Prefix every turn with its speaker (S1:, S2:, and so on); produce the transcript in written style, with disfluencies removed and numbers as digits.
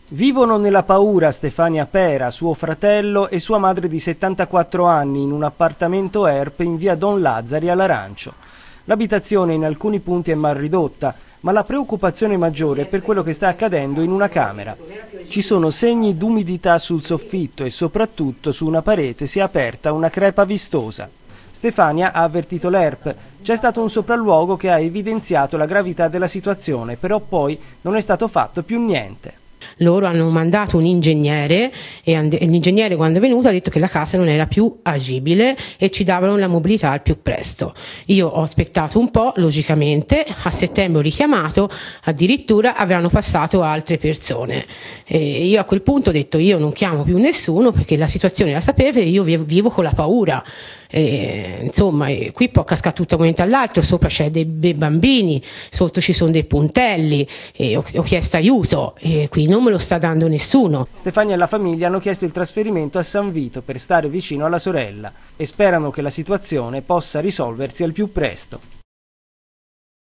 S1: Vivono nella paura Stefania Pera, suo fratello e sua madre di 74 anni in un appartamento ERP in via Don Lazzari all'Arancio. L'abitazione in alcuni punti è mal ridotta, ma la preoccupazione maggiore è per quello che sta accadendo in una camera. Ci sono segni d'umidità sul soffitto e soprattutto su una parete si è aperta una crepa vistosa. Stefania ha avvertito l'ERP. C'è stato un sopralluogo che ha evidenziato la gravità della situazione, però poi non è stato fatto più niente.
S2: Loro hanno mandato un ingegnere e l'ingegnere, quando è venuto, ha detto che la casa non era più agibile e ci davano la mobilità al più presto. Io ho aspettato un po', logicamente, a settembre ho richiamato, addirittura avevano passato altre persone. Io a quel punto ho detto: io non chiamo più nessuno perché la situazione la sapevo e io vivo con la paura. Insomma, qui può cascare tutto da un momento all'altro, sopra c'è dei bambini, sotto ci sono dei puntelli, ho chiesto aiuto e qui non me lo sta dando nessuno.
S1: Stefania e la famiglia hanno chiesto il trasferimento a San Vito per stare vicino alla sorella e sperano che la situazione possa risolversi al più presto.